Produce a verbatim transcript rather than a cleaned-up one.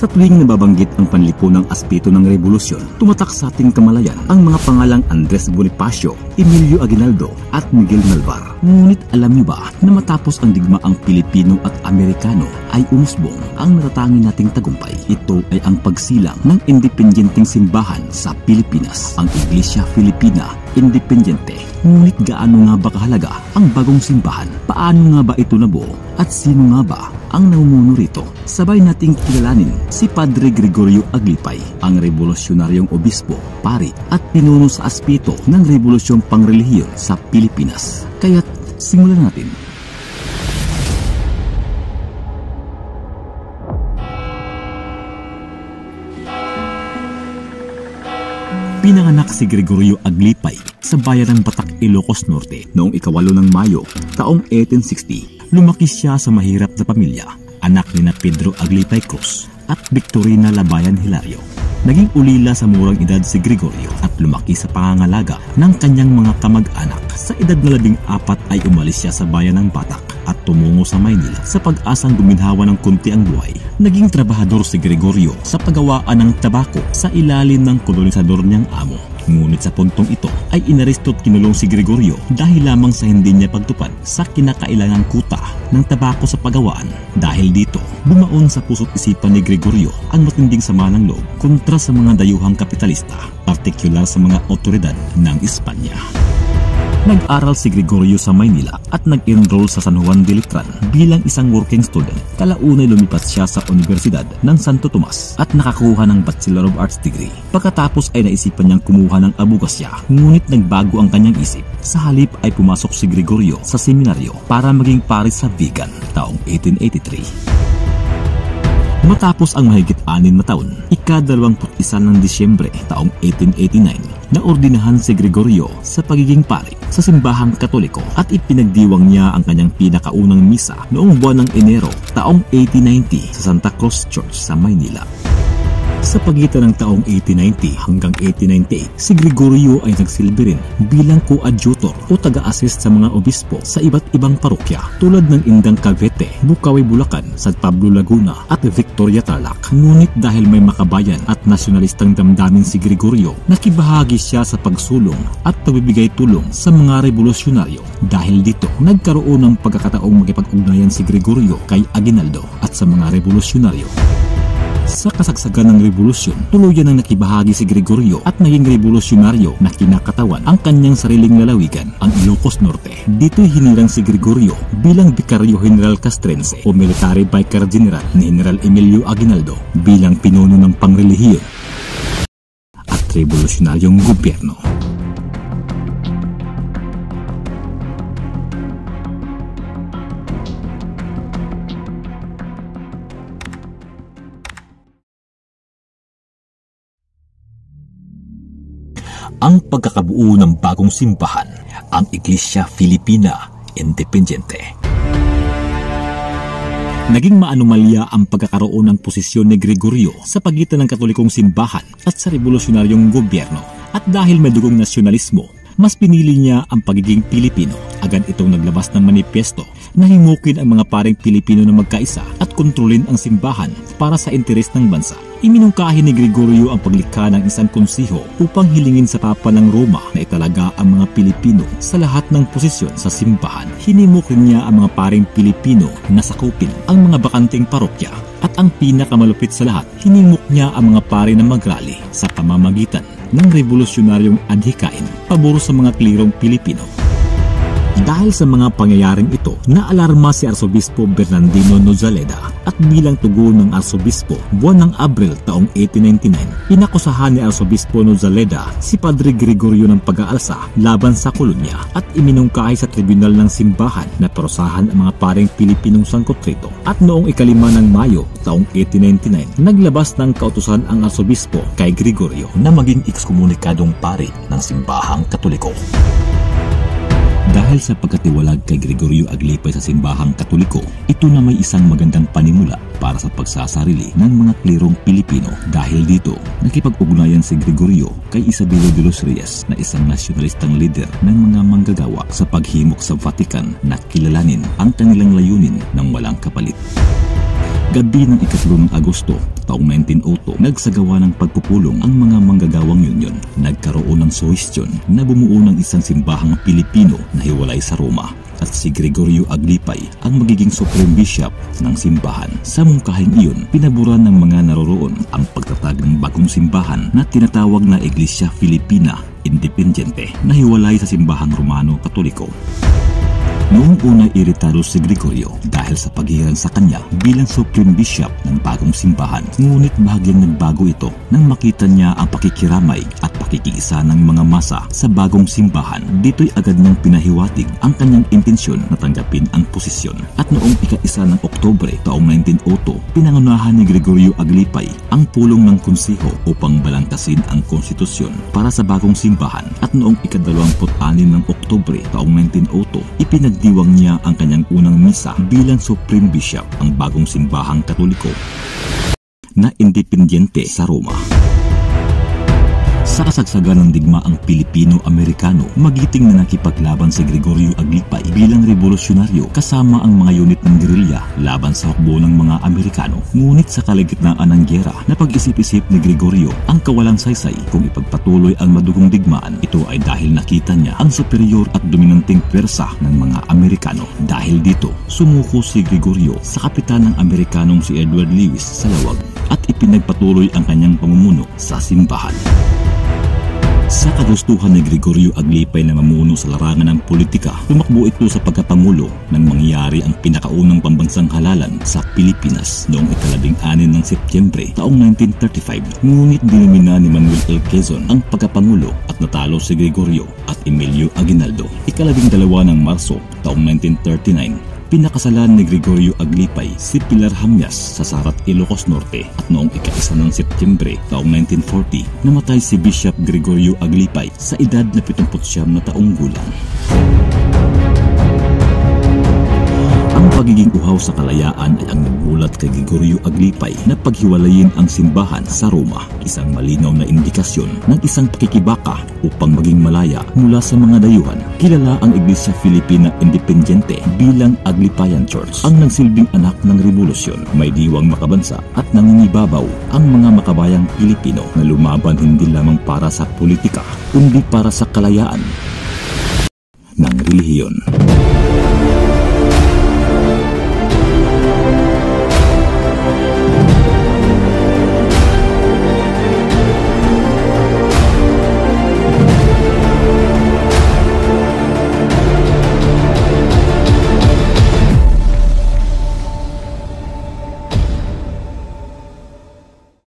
Sa tuwing nababanggit ang panlipunang aspeto ng revolusyon, tumatak sa ating kamalayan ang mga pangalang Andres Bonifacio, Emilio Aguinaldo at Miguel Malvar. Ngunit alam niyo ba na matapos ang digmaang Pilipino at Amerikano ay umusbong ang natatangi nating tagumpay? Ito ay ang pagsilang ng independenteng simbahan sa Pilipinas, ang Iglesia Filipina Independiente. Ngunit gaano nga ba kahalaga ang bagong simbahan? Paano nga ba ito nabuo? At sino nga ba ang namumuno rito? Sabay nating kilalanin si Padre Gregorio Aglipay, ang revolusyonaryong obispo, pari at pinuno sa aspeto ng revolusyong pangrelihiyon sa Pilipinas. Kaya't simulan natin. Pinanganak si Gregorio Aglipay sa bayan ng Batak, Ilocos Norte noong ikawalo ng Mayo, taong eighteen sixty. Lumaki siya sa mahirap na pamilya, anak ni na Pedro Aglipay Cruz at Victorina Labayan Hilario. Naging ulila sa murang edad si Gregorio at lumaki sa pangangalaga ng kanyang mga kamag-anak. Sa edad na labing apat ay umalis siya sa bayan ng Batak at tumungo sa Maynila sa pag-asang guminhawa ng kunti ang buhay. Naging trabahador si Gregorio sa paggawaan ng tabako sa ilalim ng kolonisador niyang amo. Ngunit sa puntong ito ay inaresto at kinulong si Gregorio dahil lamang sa hindi niya pagtupad sa kinakailangang kuta ng tabako sa paggawaan. Dahil dito, bumaon sa puso't isipan ni Gregorio ang matinding sama ng loob kontra sa mga dayuhang kapitalista, partikular sa mga otoridad ng Espanya. Nag-aral si Gregorio sa Maynila at nag-enroll sa San Juan de Letran bilang isang working student. Kalaunay lumipat siya sa Universidad ng Santo Tomas at nakakuha ng Bachelor of Arts degree. Pagkatapos ay naisipan niyang kumuha ng abogacya, ngunit nagbago ang kanyang isip. Sa halip ay pumasok si Gregorio sa seminaryo para maging pari sa Vigan taong eighteen eighty-three. Matapos ang mahigit anim na taon, ikadalawamput isa ng Disyembre taong eighteen eighty-nine, naordinahan si Gregorio sa pagiging pari sa simbahang Katoliko at ipinagdiwang niya ang kanyang pinakaunang misa noong buwan ng Enero taong eighteen ninety sa Santa Cruz Church sa Maynila. Sa pagitan ng taong eighteen ninety hanggang eighteen ninety-eight, si Gregorio ay nagsilbi rin bilang coadjutor o taga-assist sa mga obispo sa iba't ibang parokya tulad ng Indang Cavite, Bukawi Bulacan, San Pablo Laguna at Victoria Tarlac. Ngunit dahil may makabayan at nasyonalistang damdamin si Gregorio, nakibahagi siya sa pagsulong at pagbibigay tulong sa mga revolusyonaryo. Dahil dito, nagkaroon ng pagkakataong makipag-ugnayan si Gregorio kay Aguinaldo at sa mga revolusyonaryo. Sa kasagsagan ng revolusyon, tuluyan ang nakibahagi si Gregorio at naging revolusyonaryo na kinakatawan ang kanyang sariling lalawigan, ang Ilocos Norte. Dito'y hinirang si Gregorio bilang Vicario General Castrense o Military Vicar General ni General Emilio Aguinaldo bilang pinuno ng pangrelihiyon at revolusyonaryong gobyerno. Ang pagkakabuo ng bagong simbahan, ang Iglesia Filipina Independiente. Naging maanumalya ang pagkakaroon ng posisyon ni Gregorio sa pagitan ng Katolikong simbahan at sa revolusyonaryong gobyerno. At dahil may dugong nasyonalismo, mas pinili niya ang pagiging Pilipino. Agad itong naglabas ng manifesto na himukin ang mga paring Pilipino na magkaisa at kontrolin ang simbahan para sa interes ng bansa. Iminungkahi ni Gregorio ang paglikha ng isang konsiho upang hilingin sa Papa ng Roma na italaga ang mga Pilipino sa lahat ng posisyon sa simbahan. Hinimok rin niya ang mga paring Pilipino na sakupin ang mga bakanting parokya. At ang pinakamalupit sa lahat, hinimok niya ang mga pari na magrally sa pamamagitan ng revolusyonaryong adhikain pabor sa mga klirong Pilipino. Dahil sa mga pangyayaring ito, naalarma si Arsobispo Bernardino Nozaleda at bilang tugon ng Arsobispo, buwan ng Abril taong eighteen ninety-nine, inakusahan ni Arsobispo Nozaleda si Padre Gregorio ng pag-aalsa laban sa kolonya at iminungkahi sa tribunal ng simbahan na parusahan ang mga paring Pilipinong sangkot rito. At noong ikalima ng Mayo taong eighteen ninety-nine, naglabas ng kautusan ang Arsobispo kay Gregorio na maging ekskomunikadong pari ng simbahang Katoliko. Dahil sa pagkatiwalag kay Gregorio Aglipay sa simbahang Katoliko, ito na may isang magandang panimula para sa pagsasarili ng mga klerong Pilipino. Dahil dito, nakipag-ugnayan si Gregorio kay Isabelo de los Reyes na isang nasyonalistang leader ng mga manggagawa sa paghimok sa Vatican na kilalanin ang kanilang layunin ng walang kapalit. Gabi ng ikatlo ng Agosto taong nineteen oh two, nagsagawa ng pagpupulong ang mga manggagawang Union. Nagkaroon ng suhestyon na bumuo ng isang simbahang Pilipino na hiwalay sa Roma, at si Gregorio Aglipay ang magiging Supreme Bishop ng simbahan. Sa mungkahing iyon, pinaburan ng mga naroroon ang pagtatag ng bagong simbahan na tinatawag na Iglesia Filipina Independiente na hiwalay sa simbahang Romano Katoliko. Noong una iritado si Gregorio dahil sa paghihiran sa kanya bilang Supreme Bishop ng bagong simbahan. Ngunit bahagyang nagbago ito nang makita niya ang pakikiramay at pakikiisa ng mga masa sa bagong simbahan. Dito'y agad niyang pinahiwatig ang kanyang intensyon na tanggapin ang posisyon. At noong ika-isa ng Oktubre taong nineteen oh two, pinangunahan ni Gregorio Aglipay ang pulong ng konseho upang balangkasin ang konstitusyon para sa bagong simbahan. At noong ika-dalawamput-anim ng Oktubre taong nineteen oh two, ipinag Diwang niya ang kanyang unang misa bilang Supreme Bishop ang bagong simbahang Katoliko na independiente sa Roma. Sa kasagsagan ng digmaang Pilipino-Amerikano, magiting na nakipaglaban si Gregorio Aglipay bilang revolusyonaryo kasama ang mga unit ng gerilya laban sa hukbo ng mga Amerikano. Ngunit sa kalagitnaan ng gyera, napag-isip-isip ni Gregorio ang kawalang saysay kung ipagpatuloy ang madugong digmaan. Ito ay dahil nakita niya ang superior at dominanteng pwersa ng mga Amerikano. Dahil dito, sumuko si Gregorio sa kapitan ng Amerikanong si Edward Lewis sa lawag at ipinagpatuloy ang kanyang pamumuno sa simbahan. Sa kagustuhan ni Gregorio Aglipay na mamuno sa larangan ng politika, tumakbo ito sa pagkapangulo nang mangyari ang pinakaunang pambansang halalan sa Pilipinas noong ikalabing-anim ng Setyembre taong nineteen thirty-five. Ngunit dinumina ni Manuel L. Quezon ang pagkapangulo at natalo si Gregorio at Emilio Aguinaldo. Ikalabing-dalawa ng Marso taong nineteen thirty-nine, pinakasalan ni Gregorio Aglipay si Pilar Hamyas sa Sarat, Ilocos Norte, at noong ika-isa ng Setyembre taong nineteen forty, namatay si Bishop Gregorio Aglipay sa edad na pitungput siyam na taong gulang. Ang pagiging uhaw sa kalayaan ay ang nagmulat kay Gregorio Aglipay na paghiwalayin ang simbahan sa Roma, isang malinaw na indikasyon ng isang pakikibaka upang maging malaya mula sa mga dayuhan. Kilala ang Iglesia Filipina Independiente bilang Aglipayan Church, ang nagsilbing anak ng revolusyon. May diwang makabansa at nangingibabaw ang mga makabayang Pilipino na lumaban hindi lamang para sa politika, kundi para sa kalayaan ng relihiyon.